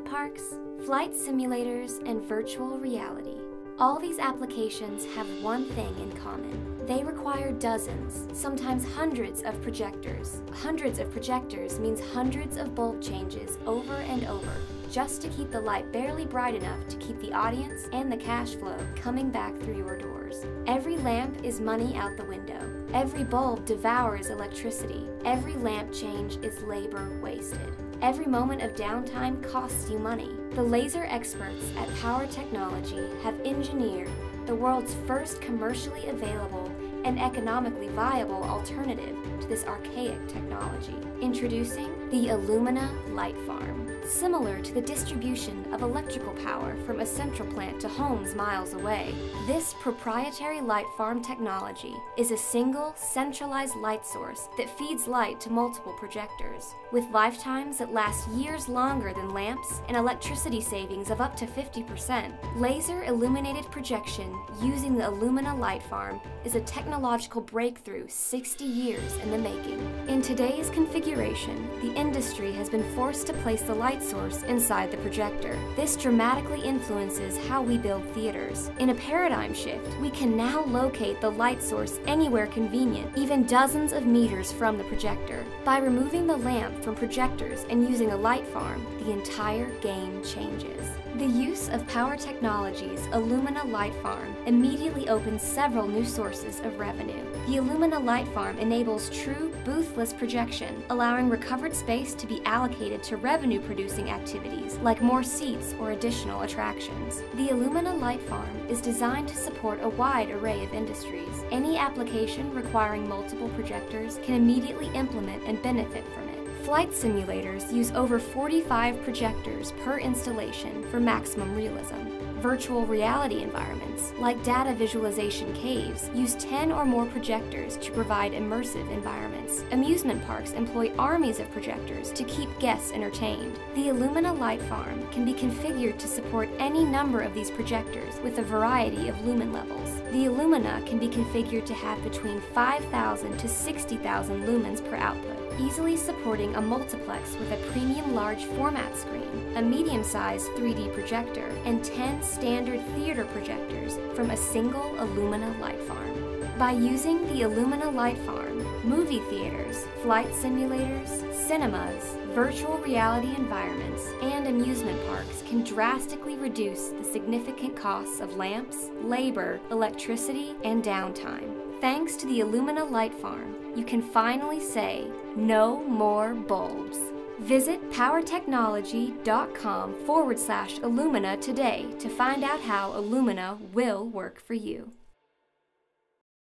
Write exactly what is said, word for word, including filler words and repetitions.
parks, flight simulators, and virtual reality. All these applications have one thing in common. They require dozens, sometimes hundreds of projectors. Hundreds of projectors means hundreds of bulb changes over and over, just to keep the light barely bright enough to keep the audience and the cash flow coming back through your doors. Every lamp is money out the window. Every bulb devours electricity. Every lamp change is labor wasted. Every moment of downtime costs you money. The laser experts at Power Technology have engineered the world's first commercially available and economically viable alternative to this archaic technology. Introducing the Illumina Light Farm. Similar to the distribution of electrical power from a central plant to homes miles away, this proprietary light farm technology is a single, centralized light source that feeds light to multiple projectors. With lifetimes that last years longer than lamps and electricity savings of up to fifty percent, laser illuminated projection using the Illumina Light Farm is a technological breakthrough sixty years in the making. In today's configuration, the industry has been forced to place the light source inside the projector. This dramatically influences how we build theaters. In a paradigm shift, we can now locate the light source anywhere convenient, even dozens of meters from the projector. By removing the lamp from projectors and using a light farm, the entire game changes. The use of Power Technology's Illumina Light Farm immediately opens several new sources of revenue. The Illumina Light Farm enables true boothless projection, allowing recovered space to be allocated to revenue-producing activities like more seats or additional attractions. The Illumina Light Farm is designed to support a wide array of industries. Any application requiring multiple projectors can immediately implement and benefit from it. Flight simulators use over forty-five projectors per installation for maximum realism. Virtual reality environments, like data visualization caves, use ten or more projectors to provide immersive environments. Amusement parks employ armies of projectors to keep guests entertained. The Illumina Light Farm can be configured to support any number of these projectors with a variety of lumen levels. The Illumina can be configured to have between five thousand to sixty thousand lumens per output, easily supporting a multiplex with a premium large format screen, a medium-sized three D projector, and ten standard theater projectors from a single Illumina Light Farm. By using the Illumina Light Farm, movie theaters, flight simulators, cinemas, virtual reality environments, and amusement parks can drastically reduce the significant costs of lamps, labor, electricity, and downtime. Thanks to the Illumina Light Farm, you can finally say, no more bulbs. Visit powertechnology.com forward slash Illumina today to find out how Illumina will work for you.